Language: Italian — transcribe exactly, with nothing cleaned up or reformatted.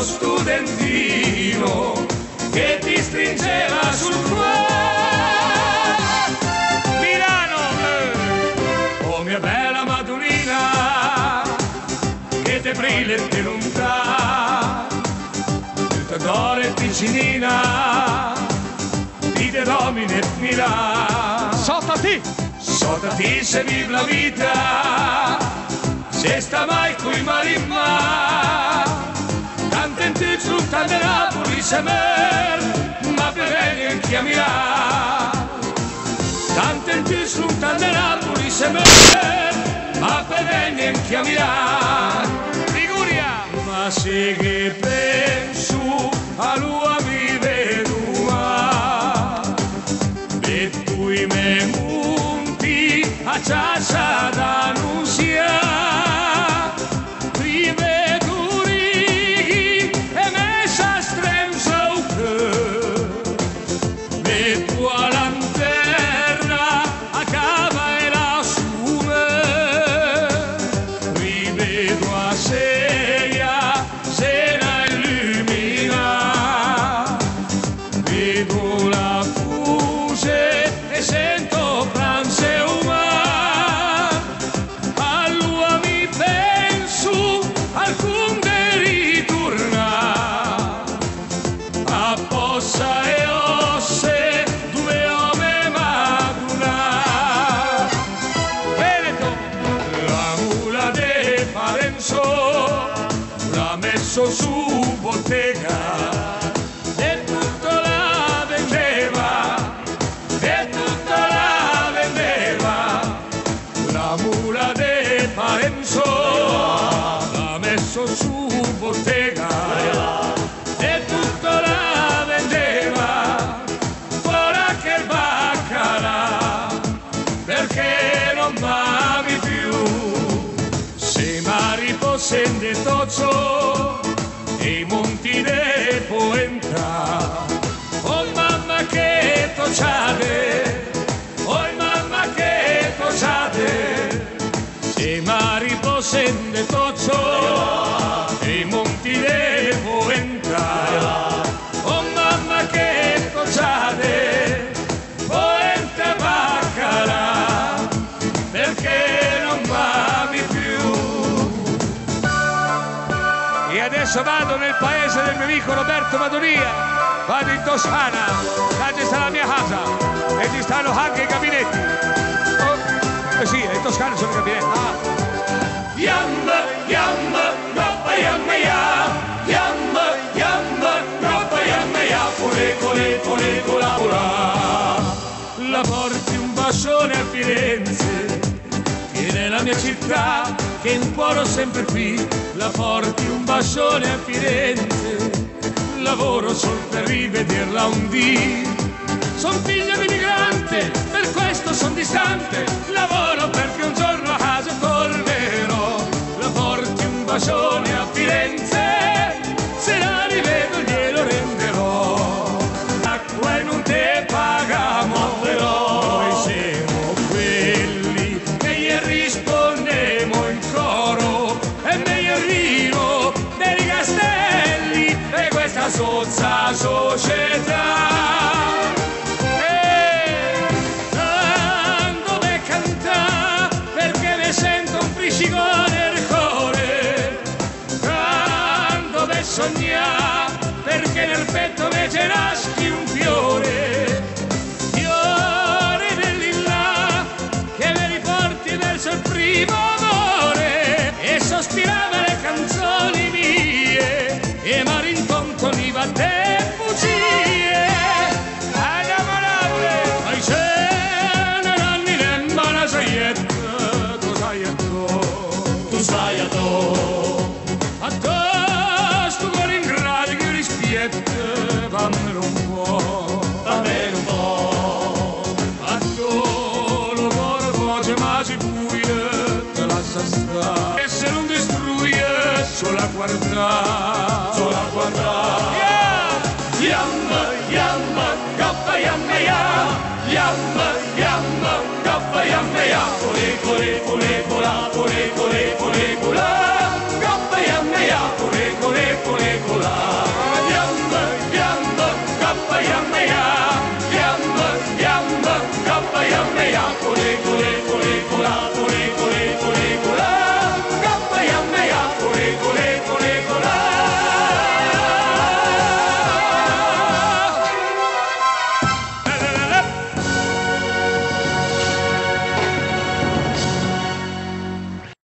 studentino che ti stringeva sul cuore. Milano, oh mia bella Madonnina, che te brilla e te lontana, tutta d'oro e piccinina, di te domine e Milano. Sota ti! Sota ti se vive la vita, se sta mai coi marimma, tanto in te sfruttando Napoli se mer, ma per bene anche a Milano. Tanto in te sfruttando Napoli se mer, ma per bene anche a Milano. Liguria! Ma se che penso a lui mi vedo male, e tu i me monti a casa da non sia. L'ha messo su bottega e tutto la vendeva, e tutto la vendeva. La mula de Parenzo l'ha messo su bottega e tutto la vendeva. Ora che il baccalà, perché non m'ami più? Se mari possende toccio e i monti de Poenta, oh mamma che tocciate, oh mamma che tocciate. Se mari possende toccio e i monti de Poenta, oh mamma che tocciate. Poenta baccalà, perché non m'ami più? E adesso vado nel paese del mio amico Roberto Madonia, vado in Toscana, là ci sta la mia casa e ci stanno anche i gabinetti. Oh, eh sì, in Toscana sono i gabinetti. Ah. Yam, yam, roppa yam ya, yam, yam, roppa yam ya, cole, cole, cole, colabora. La porti un bacione a Firenze, che nella mia città, che in cuore ho sempre qui. La porti un bacione a Firenze, lavoro sol per rivederla un dì. Son figlio di migrante, per questo son distante, lavoro perché un giorno a casa tornerò. La porti un bacione a Firenze, se la rivedo glielo renderò. Acqua e non te pagamo, però noi siamo quelli che gli rispondiamo in coro. E meglio il vino dei castelli e questa sozza società. E tanto per cantare, perché mi sento un fricicone nel cuore. Tanto per sognare, perché nel petto mi ce nasci un fiore. Fiore del lilla che mi riporti verso il primo amore. E sospirava le canzoni mie e mi rincontoniva te bugie. Andiamo l'amore, ma c'è nanni nemma la saietta, tu sai a to, tu sai a to. A to sto cuore in grado che rispietta, fammelo un po', fammelo un po'. A to lo cuore voce ma si buia, te lascia stare. E se non distrugge, solo a guardare, solo a guardare. Yeah! Yam, yam, gappa yam ya, yam, yam, gappa yam ya, cole, cole, cole, cola, cole, cole.